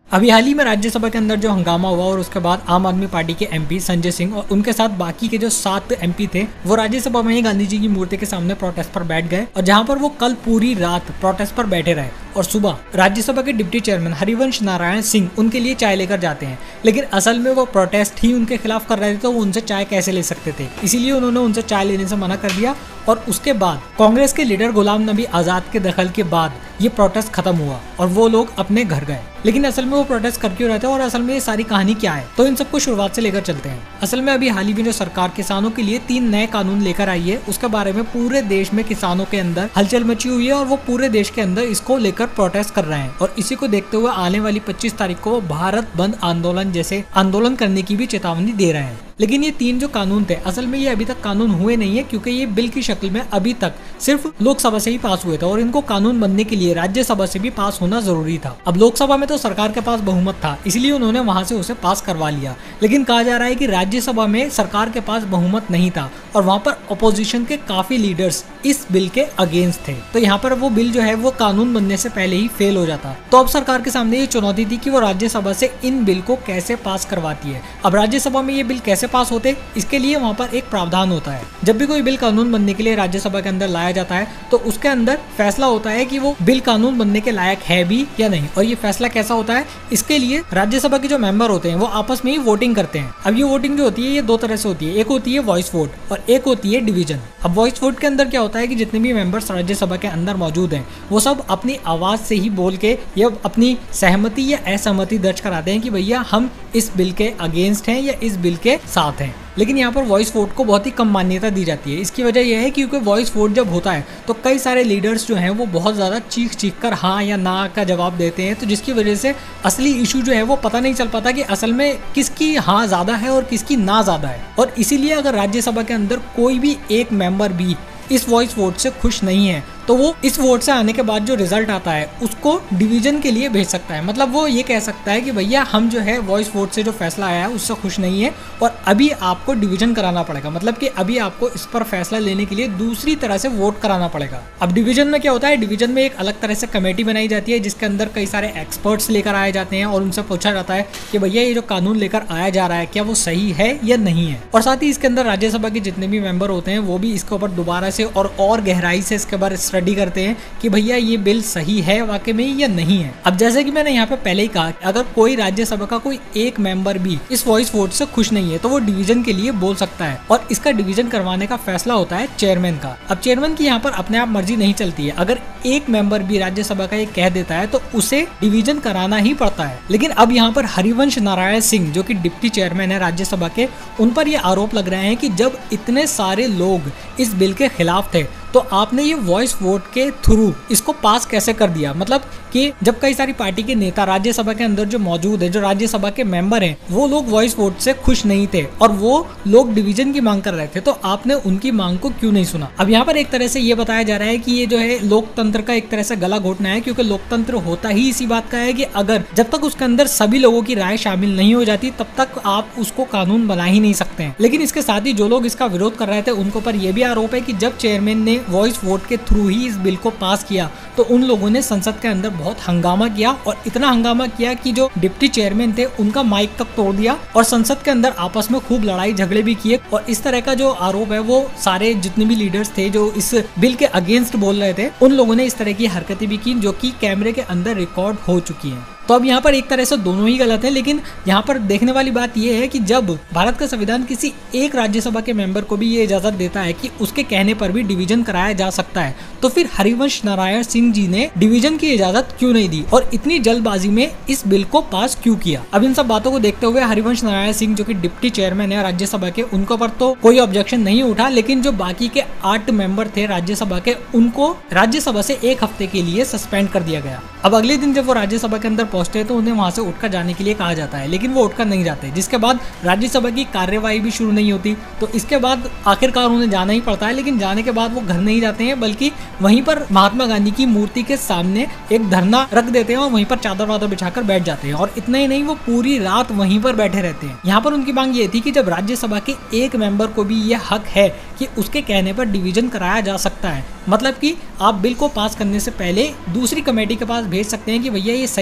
अभी हाल ही में राज्यसभा के अंदर जो हंगामा हुआ और उसके बाद आम आदमी पार्टी के एमपी संजय सिंह और उनके साथ बाकी के जो 7 एमपी थे वो राज्यसभा में ही गांधी जी की मूर्ति के सामने प्रोटेस्ट पर बैठ गए और जहां पर वो कल पूरी रात प्रोटेस्ट पर बैठे रहे और सुबह राज्यसभा के डिप्टी चेयरमैन हरिवंश नारायण सिंह उनके लिए चाय लेकर जाते हैं, लेकिन असल में वो प्रोटेस्ट ही उनके खिलाफ कर रहे थे तो वो उनसे चाय कैसे ले सकते थे, इसीलिए उन्होंने उनसे चाय लेने से मना कर दिया। और उसके बाद कांग्रेस के लीडर गुलाम नबी आजाद के दखल के बाद ये प्रोटेस्ट खत्म हुआ और वो लोग अपने घर गए। लेकिन असल में वो प्रोटेस्ट कर क्यों रहे थे और असल में ये सारी कहानी क्या है, तो इन सबको शुरुआत से लेकर चलते हैं। असल में अभी हाल ही में जो सरकार किसानों के लिए 3 नए कानून लेकर आई है उसके बारे में पूरे देश में किसानों के अंदर हलचल मची हुई है और वो पूरे देश के अंदर इसको लेकर प्रोटेस्ट कर रहे हैं और इसी को देखते हुए आने वाली 25 तारीख को भारत बंद आंदोलन जैसे आंदोलन करने की भी चेतावनी दे रहे हैं। लेकिन ये 3 जो कानून थे असल में ये अभी तक कानून हुए नहीं है क्योंकि ये बिल की शक्ल में अभी तक सिर्फ लोकसभा से ही पास हुए थे और इनको कानून बनने के लिए राज्यसभा से भी पास होना जरूरी था। अब लोकसभा में तो सरकार के पास बहुमत था इसलिए उन्होंने वहां से उसे पास करवा लिया, लेकिन कहा जा रहा है कि राज्यसभा में सरकार के पास बहुमत नहीं था और वहां पर अपोजिशन के काफी लीडर्स इस बिल के अगेंस्ट थे, तो यहाँ पर वो बिल जो है वो कानून बनने से पहले ही फेल हो जाता। तो अब सरकार के सामने ये चुनौती थी कि वो राज्यसभा से इन बिल को कैसे पास करवाती है। अब राज्यसभा में ये बिल कैसे पास होते, इसके लिए वहाँ पर एक प्रावधान होता है। जब भी कोई बिल कानून बनने के लिए राज्यसभा के अंदर लाया जाता है तो उसके अंदर फैसला होता है कि वो बिल कानून बनने के लायक है भी या नहीं, और ये फैसला कैसा होता है, इसके लिए राज्यसभा के जो मेंबर होते हैं वो आपस में ही वोटिंग करते हैं। अब ये वोटिंग जो होती है ये 2 तरह से होती है, एक होती है वॉइस वोट और एक होती है डिवीजन। अब वॉइस वोट के अंदर क्या होता है कि जितने भी मेंबर्स राज्यसभा के अंदर मौजूद हैं वो सब अपनी आवाज से ही बोल के या अपनी सहमति या असहमति दर्ज कराते हैं कि भैया हम इस बिल के अगेंस्ट हैं या इस बिल के साथ हैं। लेकिन यहाँ पर वॉइस वोट को बहुत ही कम मान्यता दी जाती है। इसकी वजह यह है क्योंकि वॉइस वोट जब होता है तो कई सारे लीडर्स जो हैं वो बहुत ज़्यादा चीख कर हाँ या ना का जवाब देते हैं, तो जिसकी वजह से असली इशू जो है वो पता नहीं चल पाता कि असल में किसकी हाँ ज़्यादा है और किसकी ना ज़्यादा है। और इसीलिए अगर राज्यसभा के अंदर कोई भी एक मेंबर भी इस वॉइस वोट से खुश नहीं है तो वो इस वोट से आने के बाद जो रिजल्ट आता है उसको डिवीजन के लिए भेज सकता है। मतलब वो ये कह सकता है कि भैया हम जो है वॉइस वोट से जो फैसला आया है उससे खुश नहीं है और अभी आपको डिवीजन कराना पड़ेगा, मतलब कि अभी आपको इस पर फैसला लेने के लिए दूसरी तरह से वोट कराना पड़ेगा। अब डिवीजन में क्या होता है, डिवीजन में एक अलग तरह से कमेटी बनाई जाती है जिसके अंदर कई सारे एक्सपर्ट्स लेकर आए जाते हैं और उनसे पूछा जाता है कि भैया ये जो कानून लेकर आया जा रहा है क्या वो सही है या नहीं है। और साथ ही इसके अंदर राज्यसभा के जितने भी मेंबर होते हैं वो भी इसके ऊपर दोबारा से और गहराई से इसके बारे स्टडी करते हैं कि भैया ये बिल सही है वाकई में या नहीं है। अब जैसे कि मैंने यहाँ पे पहले ही कहा, अगर कोई राज्यसभा का कोई एक मेंबर भी इस वॉइस वोट से खुश नहीं है तो वो डिवीजन के लिए बोल सकता है और इसका डिवीजन करवाने का फैसला होता है चेयरमैन का। अब चेयरमैन की यहाँ पर अपने आप मर्जी नहीं चलती है, अगर एक मेंबर भी राज्यसभा का ये कह देता है तो उसे डिवीजन कराना ही पड़ता है। लेकिन अब यहाँ पर हरिवंश नारायण सिंह जो कि डिप्टी चेयरमैन है राज्यसभा के, उन पर ये आरोप लग रहे हैं कि जब इतने सारे लोग इस बिल के खिलाफ थे तो आपने ये वॉइस वोट के थ्रू इसको पास कैसे कर दिया। मतलब कि जब कई सारी पार्टी के नेता राज्यसभा के अंदर जो मौजूद है, जो राज्यसभा के मेंबर हैं, वो लोग वॉइस वोट से खुश नहीं थे और वो लोग डिवीजन की मांग कर रहे थे, तो आपने उनकी मांग को क्यों नहीं सुना। अब यहाँ पर एक तरह से ये बताया जा रहा है कि ये जो है लोकतंत्र का एक तरह से गला घोटना है, क्योंकि लोकतंत्र होता ही इसी बात का है कि अगर जब तक उसके अंदर सभी लोगों की राय शामिल नहीं हो जाती तब तक आप उसको कानून बना ही नहीं सकते हैं। लेकिन इसके साथ ही जो लोग इसका विरोध कर रहे थे उनके ऊपर यह भी आरोप है कि जब चेयरमैन ने वॉइस वोट के थ्रू ही इस बिल को पास किया तो उन लोगों ने संसद के अंदर बहुत हंगामा किया और इतना हंगामा किया कि जो डिप्टी चेयरमैन थे उनका माइक तक तोड़ दिया और संसद के अंदर आपस में खूब लड़ाई झगड़े भी किए। और इस तरह का जो आरोप है वो सारे जितने भी लीडर्स थे जो इस बिल के अगेंस्ट बोल रहे थे उन लोगों ने इस तरह की हरकतें भी की जो कि कैमरे के अंदर रिकॉर्ड हो चुकी हैं। तो अब यहाँ पर एक तरह से दोनों ही गलत है, लेकिन यहाँ पर देखने वाली बात यह है कि जब भारत का संविधान किसी एक राज्यसभा के मेंबर को भी ये इजाजत देता है कि उसके कहने पर भी डिवीजन कराया जा सकता है, तो फिर हरिवंश नारायण सिंह जी ने डिवीजन की इजाजत क्यों नहीं दी और इतनी जल्दबाजी में इस बिल को पास क्यों किया। अब इन सब बातों को देखते हुए हरिवंश नारायण सिंह जो कि डिप्टी चेयरमैन है राज्यसभा के, उनके ऊपर तो कोई ऑब्जेक्शन नहीं उठा, लेकिन जो बाकी के 8 मेंबर थे राज्यसभा के उनको राज्यसभा से 1 हफ्ते के लिए सस्पेंड कर दिया गया। अब अगले दिन जब वो राज्यसभा के अंदर पहुंचते तो उन्हें वहां से उठकर जाने के लिए कहा जाता है, लेकिन वो उठकर नहीं जाते, जिसके बाद राज्यसभा की कार्यवाही भी शुरू नहीं होती। तो इसके बाद आखिरकार उन्हें जाना ही पड़ता है, लेकिन जाने के बाद वो घर नहीं जाते हैं बल्कि वहीं पर महात्मा गांधी की मूर्ति के सामने एक धरना रख देते हैं और वहीं पर चादर वादर बिछाकर बैठ जाते हैं। और इतना ही नहीं, वो पूरी रात वहीं पर बैठे रहते हैं। यहाँ पर उनकी मांग ये थी कि जब राज्यसभा के एक मेंबर को भी ये हक है कि उसके कहने पर डिवीजन कराया जा सकता है, मतलब कि आप बिल को पास करने से पहले दूसरी कमेटी के पास भेज सकते हैं कि भैया ये सही है या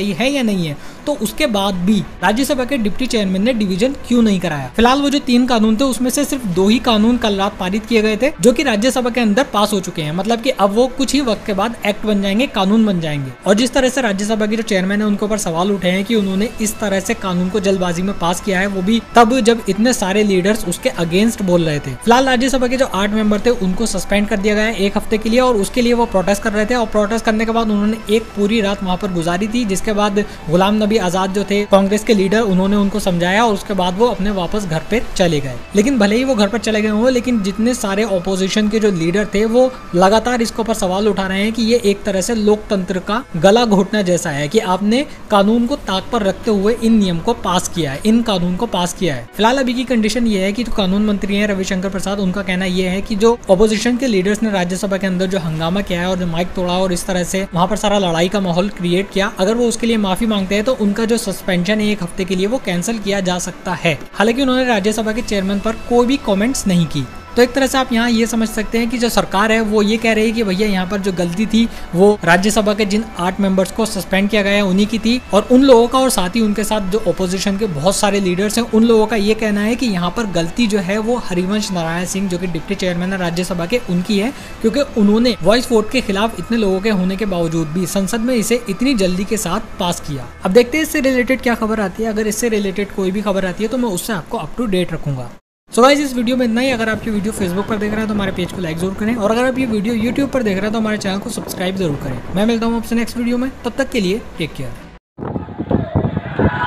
नहीं है, तो उसके बाद भी राज्यसभा के डिप्टी चेयरमैन ने डिवीजन क्यों नहीं कराया। फिलहाल वो जो 3 कानून थे उसमें से सिर्फ 2 ही कानून कल रात पारित किए गए थे जो कि राज्यसभा के अंदर पास हो चुके हैं। मतलब कि अब वो कुछ ही वक्त के बाद एक्ट बन जाएंगे, कानून बन जाएंगे। और जिस तरह से राज्यसभा के जो चेयरमैन है उनके ऊपर सवाल उठे हैं कि उन्होंने इस तरह से कानून को जल्दबाजी में पास किया है, वो भी तब जब इतने सारे लीडर्स उसके अगेंस्ट बोल रहे थे। फिलहाल राज्यसभा के जो 8 मेंबर थे उनको सस्पेंड कर दिया गया है 1 हफ्ते के लिए, और उसके लिए वो प्रोटेस्ट कर रहे थे। और प्रोटेस्ट करने के बाद उन्होंने एक पूरी रात वहां पर गुजारी थी, जिसके बाद गुलाम नबी आजाद जो थे कांग्रेस के लीडर, उन्होंने उनको समझाया और उसके बाद वो अपने वापस घर पे चले गए। लेकिन भले ही वो घर पर चले गए हो, लेकिन जितने सारे ऑपोजिशन के जो लीडर थे वो लगातार इसके ऊपर सवाल उठा रहे हैं कि ये एक तरह से लोकतंत्र का गला घोटना जैसा है कि आपने कानून को ताक पर रखते हुए इन नियम को पास किया है, इन कानून को पास किया है। फिलहाल अभी की कंडीशन ये है कि जो कानून मंत्री हैं रविशंकर प्रसाद, उनका कहना यह है कि जो ऑपोजिशन के लीडर्स ने राज्यसभा के अंदर जो हंगामा किया है और जो माइक तोड़ा और इस तरह से वहां पर सारा लड़ाई का माहौल क्रिएट किया, अगर वो उसके लिए माफी मांगते हैं तो उनका जो सस्पेंशन है 1 हफ्ते के लिए वो कैंसिल किया जा सकता है। हालांकि उन्होंने राज्यसभा के चेयरमैन पर कोई भी कमेंट्स नहीं की। तो एक तरह से आप यहाँ ये समझ सकते हैं कि जो सरकार है वो ये कह रही है कि भैया यहाँ पर जो गलती थी वो राज्यसभा के जिन 8 मेंबर्स को सस्पेंड किया गया है उन्हीं की थी, और उन लोगों का और साथ ही उनके साथ जो ऑपोजिशन के बहुत सारे लीडर्स हैं उन लोगों का ये कहना है कि यहाँ पर गलती जो है वो हरिवंश नारायण सिंह जो कि डिप्टी चेयरमैन है राज्यसभा के, उनकी है, क्योंकि उन्होंने वॉइस वोट के खिलाफ इतने लोगों के होने के बावजूद भी संसद में इसे इतनी जल्दी के साथ पास किया। अब देखते हैं इससे रिलेटेड क्या खबर आती है। अगर इससे रिलेटेड कोई भी खबर आती है तो मैं उससे आपको अप टू डेट रखूंगा। सो गाइस इस वीडियो में इतना ही। अगर आप ये वीडियो फेसबुक पर देख रहे हैं तो हमारे पेज को लाइक जरूर करें, और अगर आप ये वीडियो यूट्यूब पर देख रहे हैं तो हमारे चैनल को सब्सक्राइब जरूर करें। मैं मिलता हूँ आपसे नेक्स्ट वीडियो में, तब तक के लिए टेक केयर।